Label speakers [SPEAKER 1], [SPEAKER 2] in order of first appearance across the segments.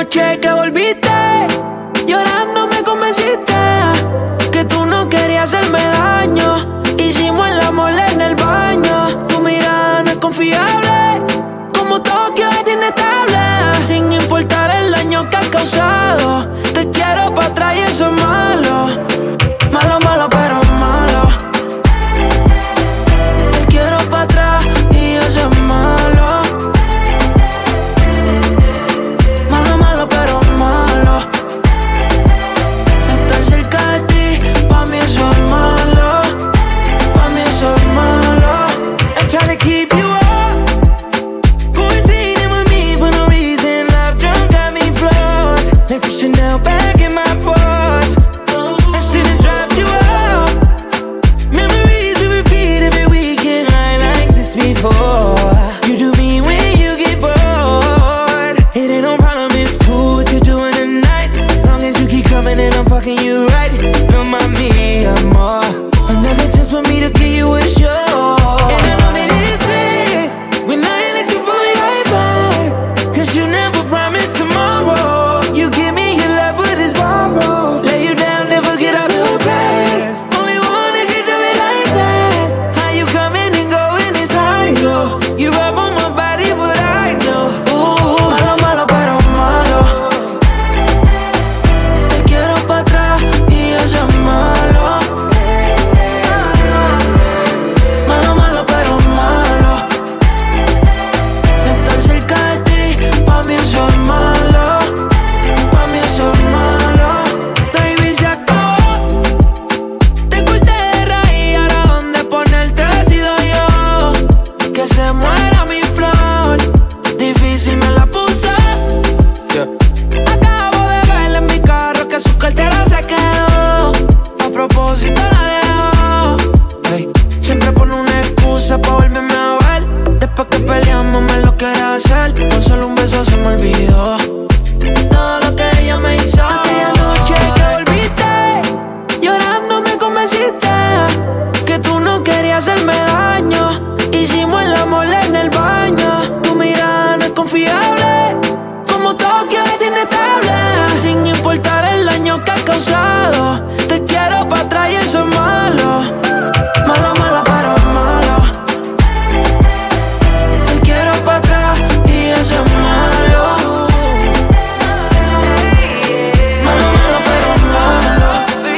[SPEAKER 1] noche que volviste, llorando me convenciste que tú no querías hacerme daño. Hicimos el amor en el baño. Tu mirada no es confiable, como Tokio es inestable. Sin importar el daño que has causado, te quiero pa' atrás y eso es malo. Malo, malo, pero malo. Te quiero pa' atrás y eso es malo. Malo, malo, pero malo. Estar cerca de ti, pa' mí eso es malo. Pa' mí eso es malo. I'm trying to keep you up, quarantining with me for no reason. Love drunk got me floored, like the Chanel bag in my purse. I should've dropped you off. Memories we repeat every weekend, I like this before. You do me when you get bored. It ain't no problem, it's cool what you're doing tonight. Long as you keep coming and I'm fucking you right. Don't mind me, I'm more. Another chance for me to give you a show. And I know that it's fake when I let you pull it right back, 'cause you never promised tomorrow. You give me your love but it's borrowed. Lay you down, never get out of the past. Only one that can do it like that. How you coming and going is high, yo. You rub on my body but I know. Ooh, malo, malo, pero malo. Te quiero pa' atrás y eso es malo. Malo, malo, pero malo. Estar cerca de ti, pa' mí eso es malo. Pa' mí eso es malo. Baby, se acabó. Te corté de raíz, ahora dónde ponerte decido yo. Que se muera mi flor, difícil me la puse. Acabo de verla en mi carro que su cartera se quedó. A propósito la dejó. Ey, siempre pone una excusa pa' volverme a ver. Después que peleamos me lo quiere hacer. Con solo un beso se me olvidó todo lo que ella me hizo. Aquella noche que volviste, llorando me convenciste que tú no querías hacerme daño. Hicimos el amor en el baño. Tu mirada no es confiable, como Tokio es inestable. Sin importar el daño que has causado, te quiero pa' atrás y eso es malo. Malo, malo, pero malo. Te quiero pa' atrás y eso es malo. Malo, malo, pero malo.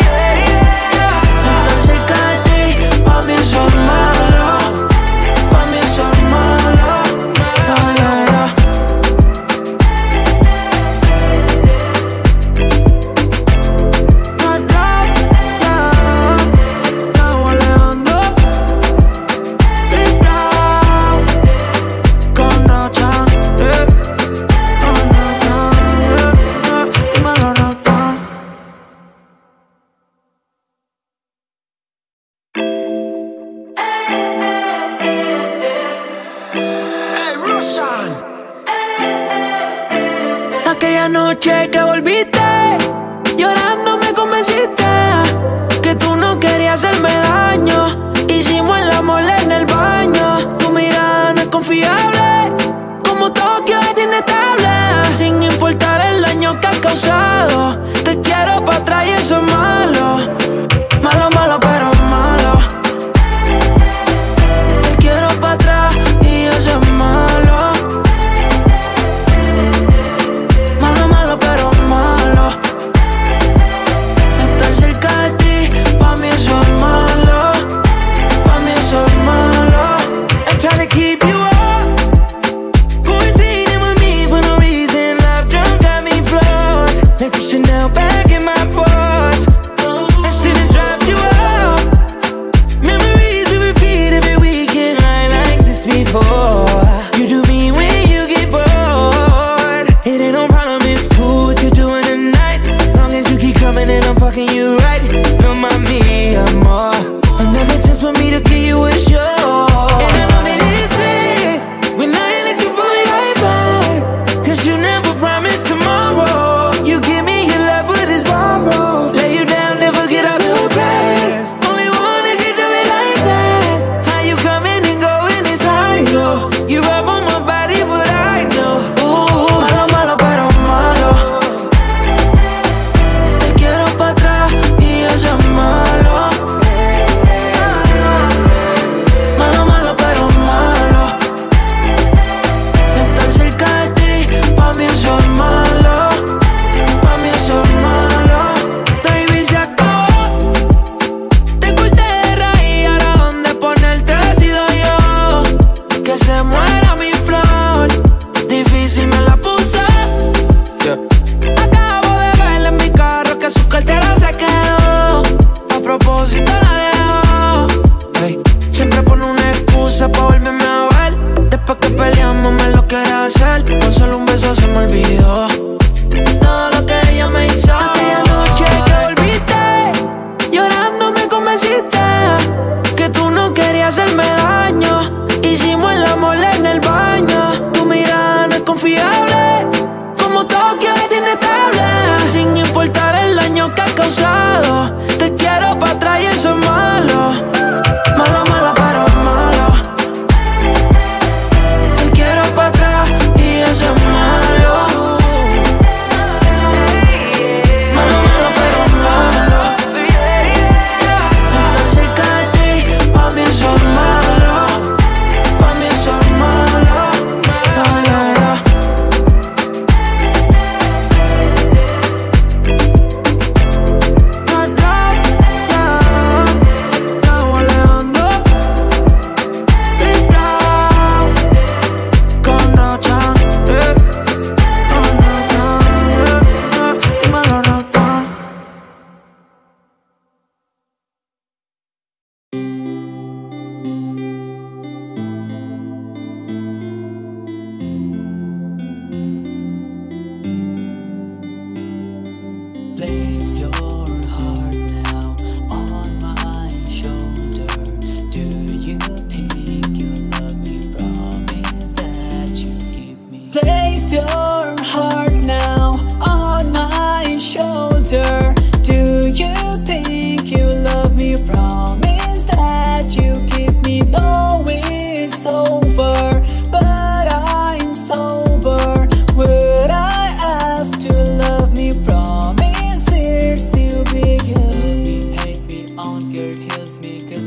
[SPEAKER 1] Estar cerca de ti, pa' mí eso es malo. Pa' mí eso es malo. Ay, ay, ay. Aquella noche que volviste, llorando me convenciste que tú no querías hacerme daño. Hicimos el amor en el baño. Tu mirada no es confiable, como Tokio es inestable. Sin importar el daño que has causado, te quiero pa' atrás y eso es malo. Malo, malo, pero malo. Te quiero pa' atrás y eso es malo. Malo, malo, pero malo.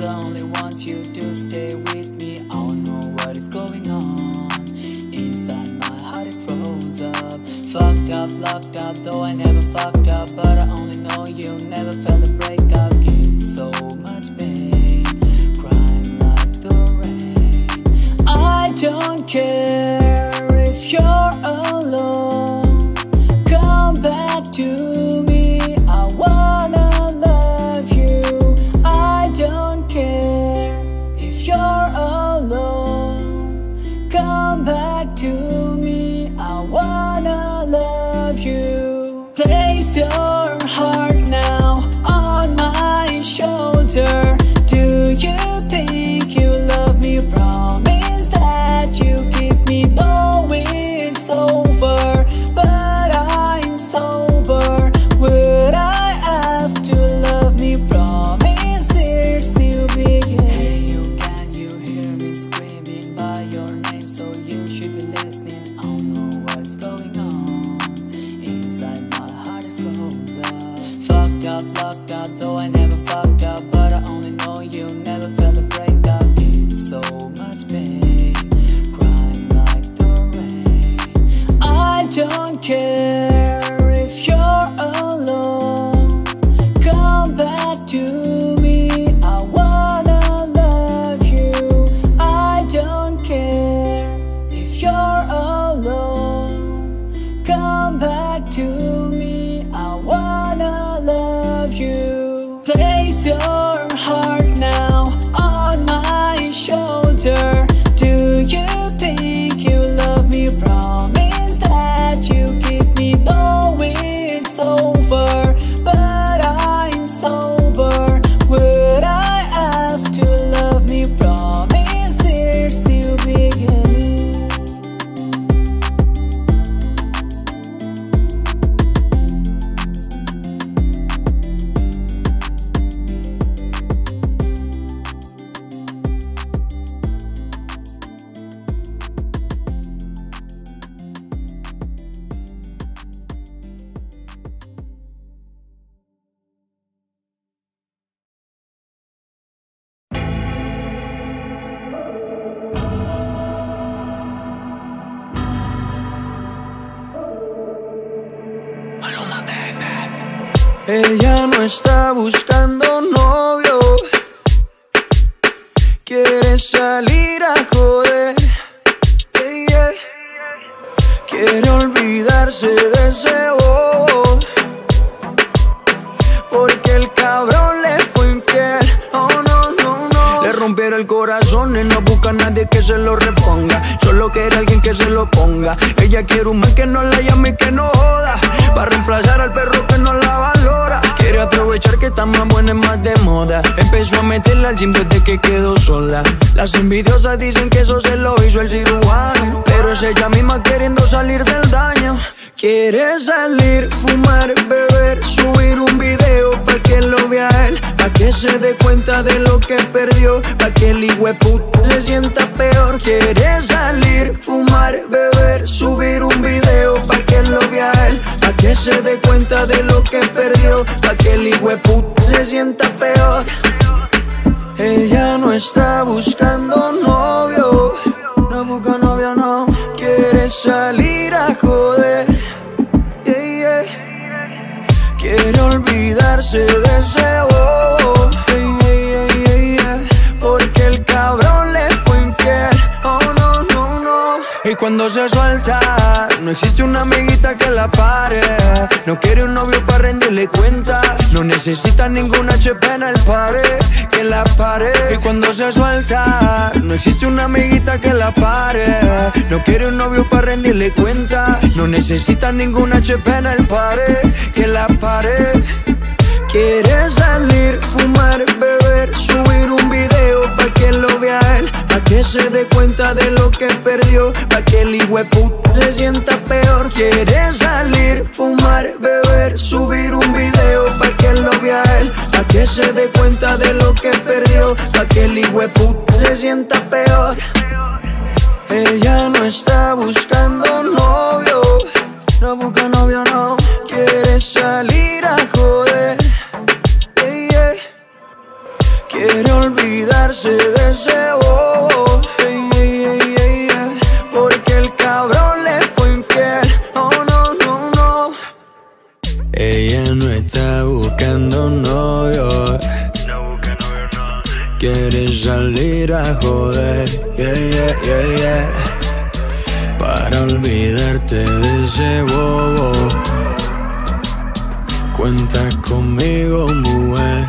[SPEAKER 2] I only want you to stay with me. I don't know what is going on. Inside my heart it froze up. Fucked up, locked up, though I never fucked up. But I only know you never felt a breakup. Give so much pain, crying like the rain. I don't care if you're alone. Come back to me, I wanna love you. I don't care if you're alone. Come back to me, I wanna love you. Place your heart now on my shoulder. Do you think you love me? Promise that you keep me though it's over. But I'm sober. Would I ask to love me? Promise it's still begin. Hey you, can you hear me screaming by your name? So you should be listening. I don't know what's going on. Inside my heart it froze up. Fucked up, locked up, though I never fucked up. But I only know you never felt a breakup. Give so much pain, crying like the rain. I don't care if you're alone. Come back to me, I wanna love you. I don't care if you're alone. Come back to me, I wanna love you. Place your heart now on my shoulder. Do you think you love me? Promise that you keep me though it's over. But I'm sober. Would I ask to love me? Promise it's still beginning.
[SPEAKER 1] Ella no está buscando novio, quiere salir a joder, yeah. Quiere olvidarse de ese bobo, porque el cabrón le fue infiel. Oh no, no, no. Le rompieron el corazón y no busca a nadie que se lo reponga. Solo quiere alguien que se lo ponga. Ella quiere un man que no la llame y que no joda, para reemplazar al perro que no la valora. Quiere aprovechar que está más buena y más de moda. Empezó a meterla al gym desde que quedó sola. Las envidiosas dicen que eso se lo hizo el cirujano, pero es ella misma queriendo salir del daño. Quiere salir, fumar, beber, subir un video pa' que lo vea él, pa' que se dé cuenta de lo que perdió, pa' que el hijueputa se sienta peor. Quiere salir, fumar, beber, subir un video pa' que lo vea él, pa' que se dé cuenta de lo que perdió, pa' que el hijueputa se sienta peor. Ella no está buscando novio, no busca novio, no. Quiere salir a joder, yeah, yeah. Quiere olvidarse de ese bobo, yeah, yeah, yeah, yeah. Porque el cabrón le fue infiel. Oh no, no, no. Y cuando se suelta, no existe una amiguita que la pare. No quiere un novio para rendirle cuenta, no necesita ningún HP en el pared que la pare. Y cuando se suelta, no existe una amiguita que la pare. No quiere un novio para rendirle cuenta, no necesita ningún HP en el pared que la pare. Quiere salir, fumar, beber, subir un video pa' que lo vea él, pa' que se dé cuenta de lo que perdió, pa' que el hijueputa se sienta peor. Quiere salir, fumar, beber, subir un video pa' que lo vea él, pa' que se dé cuenta de lo que perdió, pa' que el hijueputa se sienta peor. Ella no está buscando novio, no busca novio, no. Quiere salir a joder, yeah, yeah. quiere olvidarse de ese bobo. Porque el cabrón le fue infiel. Oh no, no, no. Ella no está buscando novio, quiere salir a joder, para olvidarte de ese bobo. Cuenta conmigo, mujer,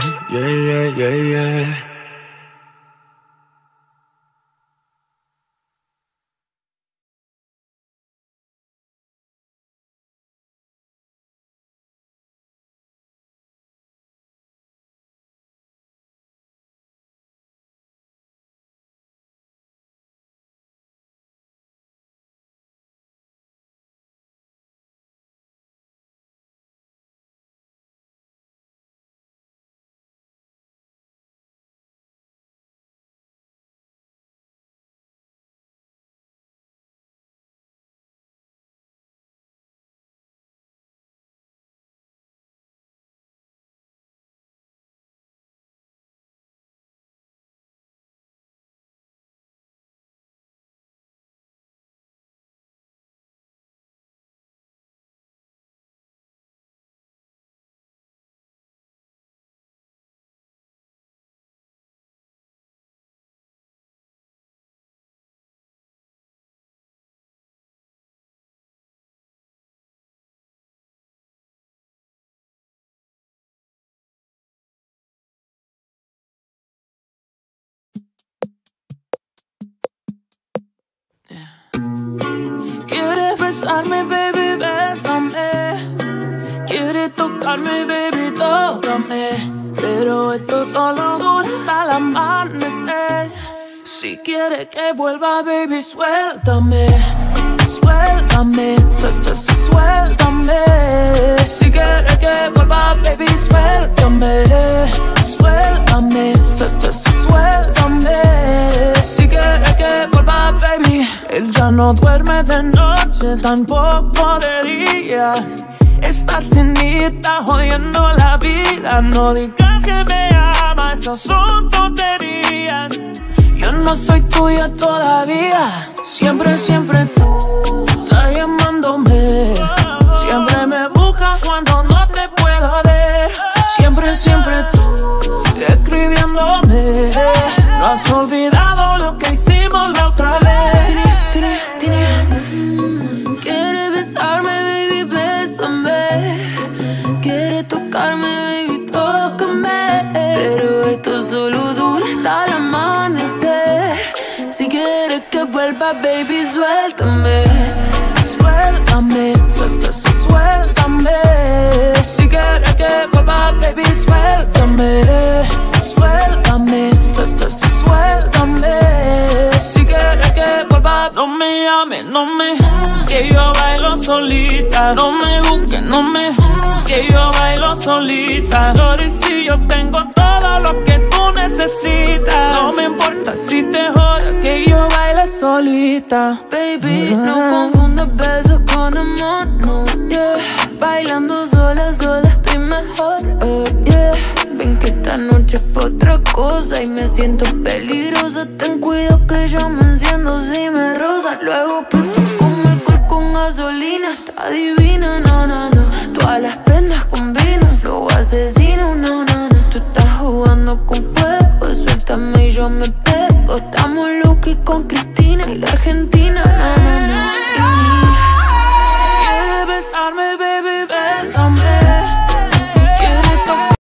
[SPEAKER 1] Quiere besarme, baby, bésame. Quiere tocarme, baby, tócame. Pero esto solo dura hasta el amanecer. Si quiere que vuelva, baby, suéltame. Suéltame, suéltame. Si quiere que vuelva, baby, suéltame. Suéltame, suéltame. Si quiere que vuelva, baby. Él ya no duerme de noche, tampoco de día. Está cenita jodiendo la vida. No digas que me ama, esas son tonterías. Yo no soy tuya todavía. Siempre, siempre tú estás llamándome. Siempre me buscas cuando no te puedo ver. Siempre, siempre tú escribiéndome. No has olvidado lo que hicimos la otra vez. Quiere besarme, baby, bésame. Quiere tocarme, baby, tócame. Pero esto solo dura hasta el amanecer. Si quieres que vuelva, baby, suéltame. Suéltame, suéltame. Si quieres que vuelva, baby, suéltame. Suéltame, suéltame. Si quieres que vuelva, no me llames, no me. Que yo bailo solita. No me busques, no me. Que yo bailo solita. Sorry si yo tengo todo lo que tú necesitas. No me importa si te jodas, que yo bailo solita. Baby, no confundas besos con amor, no, yeah. Bailando sola, sola estoy mejor, yeah. Ven que esta noche es pa' otra cosa y me siento peligrosa. Ten cuidado que yo me enciendo si me rozas. Luego pinto con alcohol con gasolina. Está divina, no, no, no. Todas las